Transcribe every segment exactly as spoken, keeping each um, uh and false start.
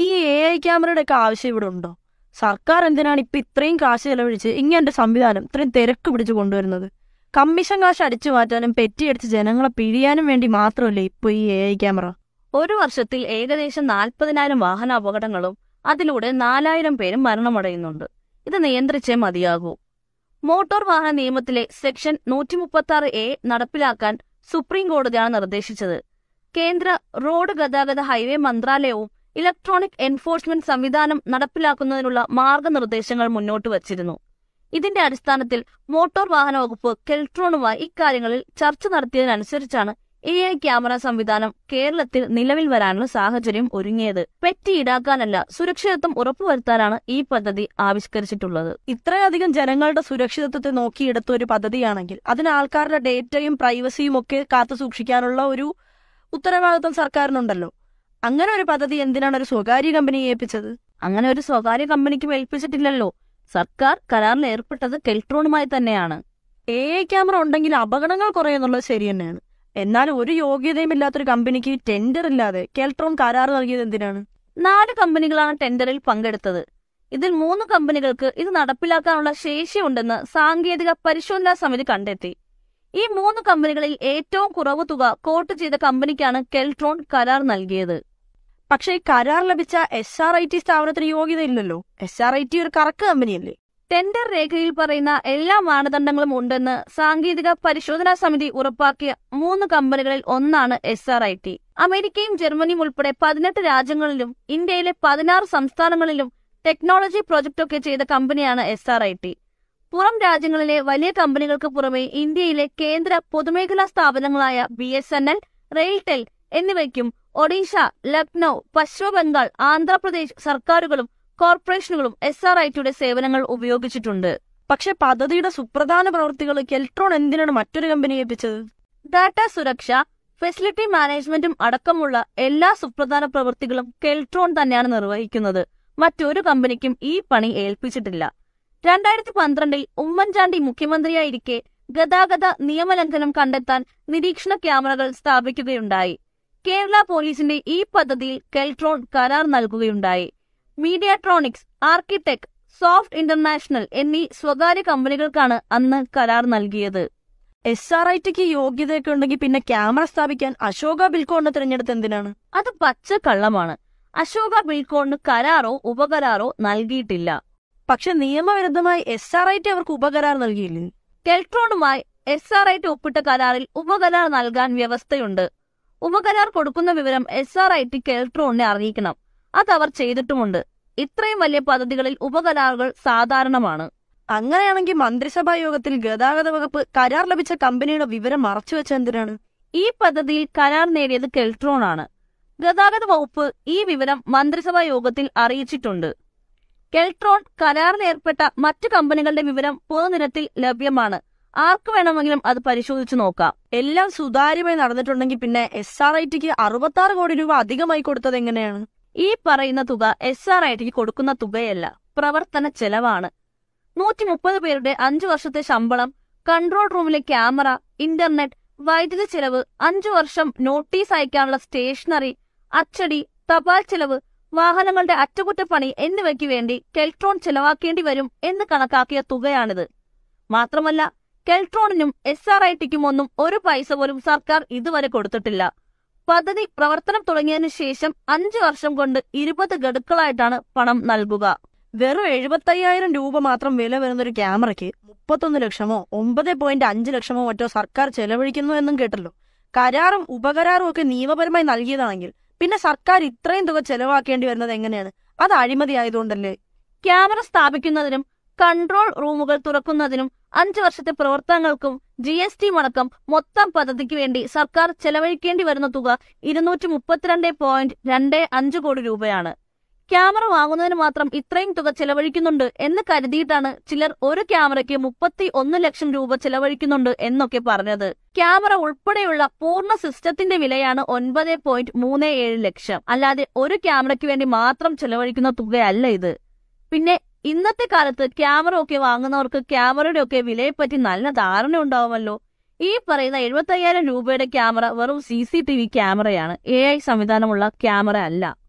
ഈ A I ക്യാമറയുടെ ഒക്കെ ആവശ്യം ഇവിടെ ഉണ്ടോ? സർക്കാർ എന്തിനാണ് ഇപ്പൊ ഇത്രയും കാശ് ചെലവഴിച്ച് ഇങ്ങനത്തെ സംവിധാനം ഇത്രയും തിരക്ക് പിടിച്ചു കൊണ്ടുവരുന്നത്? കമ്മീഷൻ കാശ് അടിച്ചു മാറ്റാനും പെറ്റിയടിച്ച് ജനങ്ങളെ പിഴിയാനും വേണ്ടി മാത്രമല്ലേ ഇപ്പൊ ഈ എ ഐ ക്യാമറ? ഒരു വർഷത്തിൽ ഏകദേശം നാൽപ്പതിനായിരം വാഹന അപകടങ്ങളും അതിലൂടെ നാലായിരം പേരും മരണമടയുന്നുണ്ട്. ഇത് നിയന്ത്രിച്ചേ മതിയാകൂ. മോട്ടോർ വാഹന നിയമത്തിലെ സെക്ഷൻ നൂറ്റി മുപ്പത്തി ആറ് എ നടപ്പിലാക്കാൻ സുപ്രീം കോടതിയാണ് നിർദ്ദേശിച്ചത്. കേന്ദ്ര റോഡ് ഗതാഗത ഹൈവേ മന്ത്രാലയവും ഇലക്ട്രോണിക് എൻഫോഴ്സ്മെന്റ് സംവിധാനം നടപ്പിലാക്കുന്നതിനുള്ള മാർഗനിർദ്ദേശങ്ങൾ മുന്നോട്ട് വച്ചിരുന്നു. ഇതിന്റെ അടിസ്ഥാനത്തിൽ മോട്ടോർ വാഹന വകുപ്പ് കെൽട്രോണുമായി ഇക്കാര്യങ്ങളിൽ ചർച്ച നടത്തിയതിനനുസരിച്ചാണ് എ ഐ ക്യാമറ സംവിധാനം കേരളത്തിൽ നിലവിൽ വരാനുള്ള സാഹചര്യം ഒരുങ്ങിയത്. പെറ്റി ഈടാക്കാനല്ല, സുരക്ഷിതത്വം ഉറപ്പുവരുത്താനാണ് ഈ പദ്ധതി ആവിഷ്കരിച്ചിട്ടുള്ളത്. ഇത്രയധികം ജനങ്ങളുടെ സുരക്ഷിതത്വത്തെ നോക്കിയെടുത്ത ഒരു പദ്ധതിയാണെങ്കിൽ അതിന് ആൾക്കാരുടെ ഡേറ്റയും പ്രൈവസിയും ഒക്കെ കാത്തു സൂക്ഷിക്കാനുള്ള ഒരു ഉത്തരവാദിത്വം സർക്കാരിനുണ്ടല്ലോ. അങ്ങനെ ഒരു പദ്ധതി എന്തിനാണ് ഒരു സ്വകാര്യ കമ്പനിയെ ഏൽപ്പിച്ചത്? അങ്ങനെ ഒരു സ്വകാര്യ കമ്പനിക്കും ഏൽപ്പിച്ചിട്ടില്ലല്ലോ. സർക്കാർ കരാറിൽ ഏർപ്പെട്ടത് കെൽട്രോണുമായി തന്നെയാണ്. എ ഐ ക്യാമറ ഉണ്ടെങ്കിൽ അപകടങ്ങൾ കുറയുന്നുള്ളത് ശരി തന്നെയാണ്. എന്നാൽ ഒരു യോഗ്യതയും ഇല്ലാത്തൊരു കമ്പനിക്ക് ടെൻഡർ ഇല്ലാതെ കെൽട്രോൺ കരാർ നൽകിയത് എന്തിനാണ്? നാല് കമ്പനികളാണ് ടെൻഡറിൽ പങ്കെടുത്തത്. ഇതിൽ മൂന്ന് കമ്പനികൾക്ക് ഇത് നടപ്പിലാക്കാനുള്ള ശേഷിയുണ്ടെന്ന് സാങ്കേതിക പരിശോധനാ സമിതി കണ്ടെത്തി. ഈ മൂന്ന് കമ്പനികളിൽ ഏറ്റവും കുറവ് തുക കോട്ട് ചെയ്ത കമ്പനിക്കാണ് കെൽട്രോൺ കരാർ നൽകിയത്. പക്ഷേ കരാർ ലഭിച്ച എസ് ആർ ഐ ടി സ്ഥാപനത്തിന് യോഗ്യതയില്ലല്ലോ. എസ് ആർ ഐ ടി ഒരു കറക്ക് കമ്പനിയല്ലേ? ടെൻഡർ രേഖയിൽ പറയുന്ന എല്ലാ മാനദണ്ഡങ്ങളും ഉണ്ടെന്ന് സാങ്കേതിക പരിശോധനാ സമിതി ഉറപ്പാക്കിയ മൂന്ന് കമ്പനികളിൽ ഒന്നാണ് എസ് ആർ ഐ ടി. അമേരിക്കയും ജർമ്മനിയും ഉൾപ്പെടെ പതിനെട്ട് രാജ്യങ്ങളിലും ഇന്ത്യയിലെ പതിനാറ് സംസ്ഥാനങ്ങളിലും ടെക്നോളജി പ്രൊജക്ടൊക്കെ ചെയ്ത കമ്പനിയാണ് എസ് ആർ ഐ ടി. പുറം രാജ്യങ്ങളിലെ വലിയ കമ്പനികൾക്ക് പുറമെ ഇന്ത്യയിലെ കേന്ദ്ര പൊതുമേഖലാ സ്ഥാപനങ്ങളായ B S N L, RailTel എന്നിവയ്ക്കും ഒഡീഷ, ലക്നൌ, പശ്ചിമ ബംഗാൾ, ആന്ധ്രാപ്രദേശ് സർക്കാരുകളും കോർപ്പറേഷനുകളും എസ് ആർ ഐ ടിയുടെ സേവനങ്ങൾ ഉപയോഗിച്ചിട്ടുണ്ട്. പക്ഷെ പദ്ധതിയുടെ സുപ്രധാന പ്രവൃത്തികൾ കെൽട്രോൺ എന്തിനാണ് മറ്റൊരു കമ്പനിയെ ഏൽപ്പിച്ചത്? ഡാറ്റാ സുരക്ഷ, ഫെസിലിറ്റി മാനേജ്മെന്റും അടക്കമുള്ള എല്ലാ സുപ്രധാന പ്രവൃത്തികളും കെൽട്രോൺ തന്നെയാണ് നിർവഹിക്കുന്നത്. മറ്റൊരു കമ്പനിക്കും ഈ പണി ഏൽപ്പിച്ചിട്ടില്ല. രണ്ടായിരത്തി പന്ത്രണ്ടിൽ ഉമ്മൻചാണ്ടി മുഖ്യമന്ത്രിയായിരിക്കെ ഗതാഗത നിയമലംഘനം കണ്ടെത്താൻ നിരീക്ഷണ ക്യാമറകൾ സ്ഥാപിക്കുകയുണ്ടായി. കേരള പോലീസിന്റെ ഈ പദ്ധതിയിൽ കെൽട്രോൺ കരാർ നൽകുകയുണ്ടായി. മീഡിയാട്രോണിക്സ്, ആർക്കിടെക്, സോഫ്റ്റ് ഇന്റർനാഷണൽ എന്നീ സ്വകാര്യ കമ്പനികൾക്കാണ് അന്ന് കരാർ നൽകിയത്. എസ് ആർ ഐ ടിക്ക് യോഗ്യതയൊക്കെ ഉണ്ടെങ്കിൽ പിന്നെ ക്യാമറ സ്ഥാപിക്കാൻ അശോക ബിൽക്കോണിനെ തിരഞ്ഞെടുത്ത് എന്തിനാണ്? അത് പച്ച കള്ളമാണ്. അശോക ബിൽക്കോണിന് കരാറോ ഉപകരാറോ നൽകിയിട്ടില്ല. പക്ഷെ നിയമവിരുദ്ധമായി എസ് ആർ ഐ ടി അവർക്ക് ഉപകരാർ നൽകിയില്ലേ? കെൽട്രോണുമായി എസ് ആർ ഐ ടി ഒപ്പിട്ട കരാറിൽ ഉപകരാർ നൽകാൻ വ്യവസ്ഥയുണ്ട്. ഉപകരാർ കൊടുക്കുന്ന വിവരം എസ് ആർ ഐ ടി കെൽട്രോണിനെ അറിയിക്കണം. അതവർ ചെയ്തിട്ടുമുണ്ട്. ഇത്രയും വലിയ പദ്ധതികളിൽ ഉപകരാറുകൾ സാധാരണമാണ്. അങ്ങനെയാണെങ്കിൽ മന്ത്രിസഭാ യോഗത്തിൽ ഗതാഗത വകുപ്പ് കരാർ ലഭിച്ച കമ്പനിയുടെ വിവരം മറച്ചുവെച്ച എന്തിനാണ്? ഈ പദ്ധതിയിൽ കരാർ നേടിയത് കെൽട്രോൺ ആണ്. ഗതാഗത വകുപ്പ് ഈ വിവരം മന്ത്രിസഭാ യോഗത്തിൽ അറിയിച്ചിട്ടുണ്ട്. കെൽട്രോൺ കരാറിലേർപ്പെട്ട മറ്റു കമ്പനികളുടെ വിവരം പൊതുനിരത്തിൽ ലഭ്യമാണ്. ആർക്ക് വേണമെങ്കിലും അത് പരിശോധിച്ചു നോക്കാം. എല്ലാം സുതാര്യമായി നടന്നിട്ടുണ്ടെങ്കിൽ പിന്നെ എസ് ആർ ഐ ടിക്ക് അറുപത്തി ആറ് കോടി രൂപ അധികമായി കൊടുത്തത് എങ്ങനെയാണ്? ഈ പറയുന്ന തുക എസ് ആർ ഐ ടിക്ക് കൊടുക്കുന്ന തുകയല്ല, പ്രവർത്തന ചെലവാണ്. നൂറ്റി മുപ്പത് പേരുടെ അഞ്ചു വർഷത്തെ ശമ്പളം, കൺട്രോൾ റൂമിലെ ക്യാമറ, ഇന്റർനെറ്റ്, വൈദ്യുതി ചെലവ്, അഞ്ചു വർഷം നോട്ടീസ് അയക്കാനുള്ള സ്റ്റേഷനറി, അച്ചടി, തപാൽ ചെലവ്, വാഹനങ്ങളുടെ അറ്റകുറ്റപ്പണി എന്നിവയ്ക്ക് വേണ്ടി കെൽട്രോൺ ചെലവാക്കേണ്ടി വരും എന്ന് കണക്കാക്കിയ തുകയാണിത്. മാത്രമല്ല കെൽട്രോണിനും എസ് ആർ ഐ ടിക്കും ഒന്നും ഒരു പൈസ പോലും സർക്കാർ ഇതുവരെ കൊടുത്തിട്ടില്ല. പദ്ധതി പ്രവർത്തനം തുടങ്ങിയതിനു ശേഷം അഞ്ചു വർഷം കൊണ്ട് ഇരുപത് ഗഡുക്കളായിട്ടാണ് പണം നൽകുക. വെറും എഴുപത്തയ്യായിരം രൂപ മാത്രം വില വരുന്നൊരു ക്യാമറയ്ക്ക് മുപ്പത്തൊന്ന് ലക്ഷമോ ഒമ്പത് പോയിന്റ് അഞ്ച് ലക്ഷമോ മറ്റോ സർക്കാർ ചെലവഴിക്കുന്നു എന്നും കേട്ടല്ലോ. കരാറും ഉപകരാറും ഒക്കെ നിയമപരമായി നൽകിയതാണെങ്കിൽ പിന്നെ സർക്കാർ ഇത്രയും തുക ചെലവാക്കേണ്ടി വരുന്നത് എങ്ങനെയാണ്? അത് അഴിമതി ആയതുകൊണ്ടല്ലേ? ക്യാമറ സ്ഥാപിക്കുന്നതിനും കൺട്രോൾ റൂമുകൾ തുറക്കുന്നതിനും അഞ്ചു വർഷത്തെ പ്രവർത്തനങ്ങൾക്കും ജി എസ് ടി അടക്കം മൊത്തം പദ്ധതിക്ക് വേണ്ടി സർക്കാർ ചെലവഴിക്കേണ്ടി വരുന്ന തുക ഇരുന്നൂറ്റി മുപ്പത്തിരണ്ട് പോയിന്റ് രണ്ട് അഞ്ച് കോടി രൂപയാണ്. ക്യാമറ വാങ്ങുന്നതിന് മാത്രം ഇത്രയും തുക ചെലവഴിക്കുന്നുണ്ട് എന്ന് കരുതിയിട്ടാണ് ചിലർ ഒരു ക്യാമറയ്ക്ക് മുപ്പത്തി ഒന്ന് ലക്ഷം രൂപ ചെലവഴിക്കുന്നുണ്ട് എന്നൊക്കെ പറഞ്ഞത്. ക്യാമറ ഉൾപ്പെടെയുള്ള പൂർണ്ണ സിസ്റ്റത്തിന്റെ വിലയാണ് ഒൻപത് പോയിന്റ് മൂന്ന് ഏഴ് ലക്ഷം. അല്ലാതെ ഒരു ക്യാമറയ്ക്ക് വേണ്ടി മാത്രം ചെലവഴിക്കുന്ന തുകയല്ല ഇത്. പിന്നെ ഇന്നത്തെ കാലത്ത് ക്യാമറ ഒക്കെ വാങ്ങുന്നവർക്ക് ക്യാമറയുടെ ഒക്കെ വിലയെപ്പറ്റി നല്ല ധാരണ ഉണ്ടാവുമല്ലോ. ഈ പറയുന്ന എഴുപത്തി അയ്യായിരം രൂപയുടെ ക്യാമറ വെറും സി സി ടി വി ക്യാമറയാണ്, എ ഐ സംവിധാനമുള്ള ക്യാമറ അല്ല.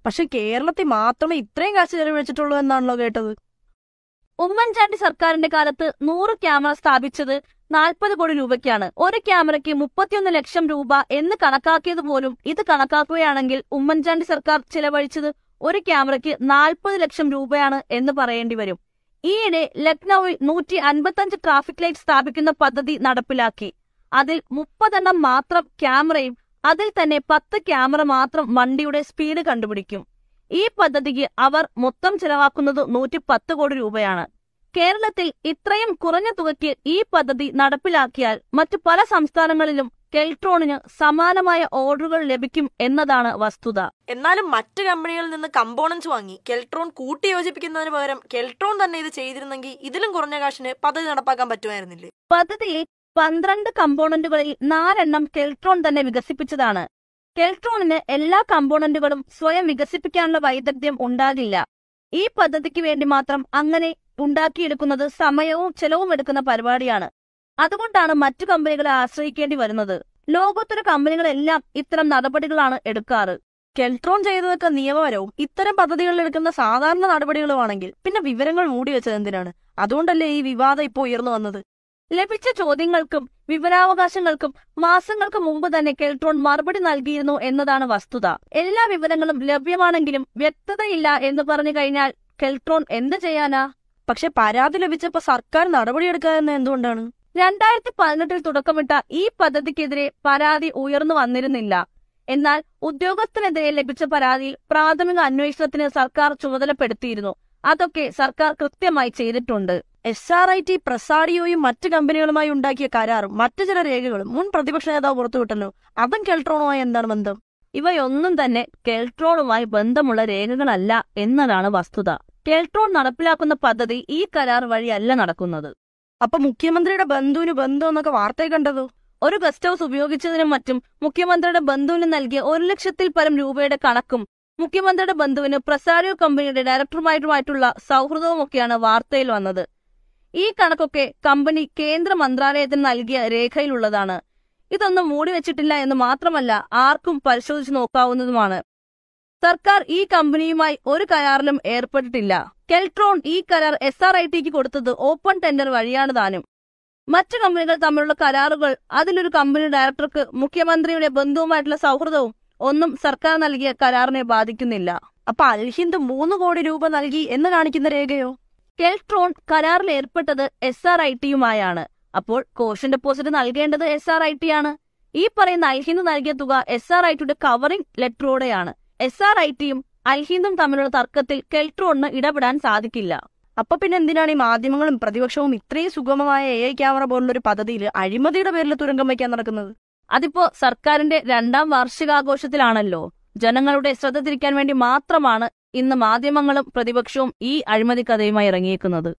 പക്ഷെ കേരളത്തിൽ മാത്രമേ ഇത്രയും കാശ് ചെലവഴിച്ചിട്ടുള്ളൂ എന്നാണല്ലോ കേട്ടത്. ഉമ്മൻചാണ്ടി സർക്കാരിന്റെ കാലത്ത് നൂറ് ക്യാമറ സ്ഥാപിച്ചത് നാൽപ്പത് കോടി രൂപയ്ക്കാണ്. ഒരു ക്യാമറയ്ക്ക് മുപ്പത്തിയൊന്ന് ലക്ഷം രൂപ എന്ന് കണക്കാക്കിയത് പോലും ഇത് കണക്കാക്കുകയാണെങ്കിൽ ഉമ്മൻചാണ്ടി സർക്കാർ ചിലവഴിച്ചത് ഒരു ക്യാമറയ്ക്ക് നാൽപ്പത് ലക്ഷം രൂപയാണ് എന്ന് പറയേണ്ടി വരും. ഈയിടെ ലക്നൌവിൽ നൂറ്റി അൻപത്തഞ്ച് ട്രാഫിക് ലൈറ്റ് സ്ഥാപിക്കുന്ന പദ്ധതി നടപ്പിലാക്കി. അതിൽ മുപ്പതെണ്ണം മാത്രം ക്യാമറയും അതിൽ തന്നെ പത്ത് ക്യാമറ മാത്രം വണ്ടിയുടെ സ്പീഡ് കണ്ടുപിടിക്കും. ഈ പദ്ധതിക്ക് അവർ മൊത്തം ചെലവാക്കുന്നത് നൂറ്റി പത്ത് കോടി രൂപയാണ്. കേരളത്തിൽ ഇത്രയും കുറഞ്ഞ തുകയ്ക്ക് ഈ പദ്ധതി നടപ്പിലാക്കിയാൽ മറ്റു പല സംസ്ഥാനങ്ങളിലും കെൽട്രോണിന് സമാനമായ ഓർഡറുകൾ ലഭിക്കും എന്നതാണ് വസ്തുത. എന്നാലും മറ്റ് കമ്പനികളിൽ നിന്ന് കമ്പോണൻസ് വാങ്ങി കെൽട്രോൺ കൂട്ടിയോജിപ്പിക്കുന്നതിന് പകരം കെൽട്രോൺ തന്നെ ഇത് ചെയ്തിരുന്നെങ്കിൽ ഇതിലും കുറഞ്ഞ കാശിന് പദ്ധതി നടപ്പാക്കാൻ പറ്റുമായിരുന്നില്ലേ? പദ്ധതിയിൽ പന്ത്രണ്ട് കമ്പോണന്റുകളിൽ നാലെണ്ണം കെൽട്രോൺ തന്നെ വികസിപ്പിച്ചതാണ്. കെൽട്രോണിന് എല്ലാ കമ്പോണന്റുകളും സ്വയം വികസിപ്പിക്കാനുള്ള വൈദഗ്ധ്യം ഉണ്ടാകില്ല. ഈ പദ്ധതിക്ക് വേണ്ടി മാത്രം അങ്ങനെ ഉണ്ടാക്കിയെടുക്കുന്നത് സമയവും ചെലവും എടുക്കുന്ന പരിപാടിയാണ്. അതുകൊണ്ടാണ് മറ്റു കമ്പനികളെ ആശ്രയിക്കേണ്ടി വരുന്നത്. ലോകോത്തര കമ്പനികളെല്ലാം ഇത്തരം നടപടികളാണ് എടുക്കാറ്. കെൽട്രോൺ ചെയ്തതൊക്കെ നിയമപരവും ഇത്തരം പദ്ധതികളിൽ എടുക്കുന്ന സാധാരണ നടപടികളുമാണെങ്കിൽ പിന്നെ വിവരങ്ങൾ മൂടി വെച്ചത് എന്തിനാണ്? അതുകൊണ്ടല്ലേ ഈ വിവാദം ഇപ്പോൾ ഉയർന്നു വന്നത്. ലഭിച്ച ചോദ്യങ്ങൾക്കും വിവരാവകാശങ്ങൾക്കും മാസങ്ങൾക്ക് മുമ്പ് തന്നെ കെൽട്രോൺ മറുപടി നൽകിയിരുന്നു എന്നതാണ് വസ്തുത. എല്ലാ വിവരങ്ങളും ലഭ്യമാണെങ്കിലും വ്യക്തതയില്ല എന്ന് പറഞ്ഞു കഴിഞ്ഞാൽ കെൽട്രോൺ എന്ത് ചെയ്യാനാ? പക്ഷെ പരാതി ലഭിച്ചപ്പോ സർക്കാർ നടപടിയെടുക്കാതെന്ന് എന്തുകൊണ്ടാണ്? രണ്ടായിരത്തി പതിനെട്ടിൽ തുടക്കമിട്ട ഈ പദ്ധതിക്കെതിരെ പരാതി ഉയർന്നു വന്നിരുന്നില്ല. എന്നാൽ ഉദ്യോഗസ്ഥനെതിരെ ലഭിച്ച പരാതിയിൽ പ്രാഥമിക അന്വേഷണത്തിന് സർക്കാർ ചുമതലപ്പെടുത്തിയിരുന്നു. അതൊക്കെ സർക്കാർ കൃത്യമായി ചെയ്തിട്ടുണ്ട്. എസ് ആർ ഐ ടി പ്രസാഡിയോയും മറ്റ് കമ്പനികളുമായി ഉണ്ടാക്കിയ കരാറും മറ്റു ചില രേഖകളും മുൻ പ്രതിപക്ഷ നേതാവ് പുറത്തുവിട്ടല്ലോ. അതും കെൽട്രോണുമായി എന്താണ് ബന്ധം? ഇവയൊന്നും തന്നെ കെൽട്രോണുമായി ബന്ധമുള്ള രേഖകളല്ല എന്നതാണ് വസ്തുത. കെൽട്രോൺ നടപ്പിലാക്കുന്ന പദ്ധതി ഈ കരാർ വഴിയല്ല നടക്കുന്നത്. അപ്പൊ മുഖ്യമന്ത്രിയുടെ ബന്ധുവിന് ബന്ധം എന്നൊക്കെ വാർത്തയിൽ കണ്ടതോ? ഒരു ഗസ്റ്റ് ഹൌസ് ഉപയോഗിച്ചതിനും മറ്റും മുഖ്യമന്ത്രിയുടെ ബന്ധുവിന് നൽകിയ ഒരു ലക്ഷത്തിൽ പരം രൂപയുടെ കണക്കും മുഖ്യമന്ത്രിയുടെ ബന്ധുവിന് പ്രസാഡിയോ കമ്പനിയുടെ ഡയറക്ടറുമായിട്ടുമായിട്ടുള്ള സൗഹൃദവുമൊക്കെയാണ് വാർത്തയിൽ വന്നത്. ഈ കണക്കൊക്കെ കമ്പനി കേന്ദ്ര മന്ത്രാലയത്തിന് നൽകിയ രേഖയിലുള്ളതാണ്. ഇതൊന്നും മൂടിവെച്ചിട്ടില്ല എന്ന് മാത്രമല്ല ആർക്കും പരിശോധിച്ചു നോക്കാവുന്നതുമാണ്. സർക്കാർ ഈ കമ്പനിയുമായി ഒരു കരാറിലും ഏർപ്പെട്ടിട്ടില്ല. കെൽട്രോൺ ഈ കരാർ എസ് ആർ ഐ ടിക്ക് കൊടുത്തത് ഓപ്പൺ ടെൻഡർ വഴിയാണ് താനും. മറ്റു കമ്പനികൾ തമ്മിലുള്ള കരാറുകൾ, അതിലൊരു കമ്പനി ഡയറക്ടർക്ക് മുഖ്യമന്ത്രിയുടെ ബന്ധുവുമായിട്ടുള്ള സൗഹൃദവും ഒന്നും സർക്കാർ നൽകിയ കരാറിനെ ബാധിക്കുന്നില്ല. അപ്പൊ അൽഹിന്ദ് മൂന്ന് കോടി രൂപ നൽകി എന്ന് കാണിക്കുന്ന രേഖയോ? കെൽട്രോൺ കരാറിൽ ഏർപ്പെട്ടത് എസ് ആർ ഐ ടിയുമായാണ്. അപ്പോൾ കോഷൻ ഡെപ്പോസിറ്റ് നൽകേണ്ടത് എസ് ആർ ഐ ടി ആണ്. ഈ പറയുന്ന അൽഹിന്ദ് നൽകിയ തുക എസ് ആർ ഐ ടിയുടെ കവറിംഗ് ലെറ്ററോടെയാണ്. എസ് ആർ ഐ ടിയും അൽഹിന്ദും തമ്മിലുള്ള തർക്കത്തിൽ കെൽട്രോണിന് ഇടപെടാൻ സാധിക്കില്ല. അപ്പൊ പിന്നെ എന്തിനാണ് ഈ മാധ്യമങ്ങളും പ്രതിപക്ഷവും ഇത്രയും സുഗമമായ എ ഐ ക്യാമറ പോലുള്ളൊരു പദ്ധതിയിൽ അഴിമതിയുടെ പേരിൽ തുരങ്കം വയ്ക്കാൻ നടക്കുന്നത്? അതിപ്പോ സർക്കാരിന്റെ രണ്ടാം വാർഷികാഘോഷത്തിലാണല്ലോ. ജനങ്ങളുടെ ശ്രദ്ധ തിരിക്കാൻ വേണ്ടി മാത്രമാണ് ഇന്ന് മാധ്യമങ്ങളും പ്രതിപക്ഷവും ഈ അഴിമതി കഥയുമായി ഇറങ്ങിയേക്കുന്നത്.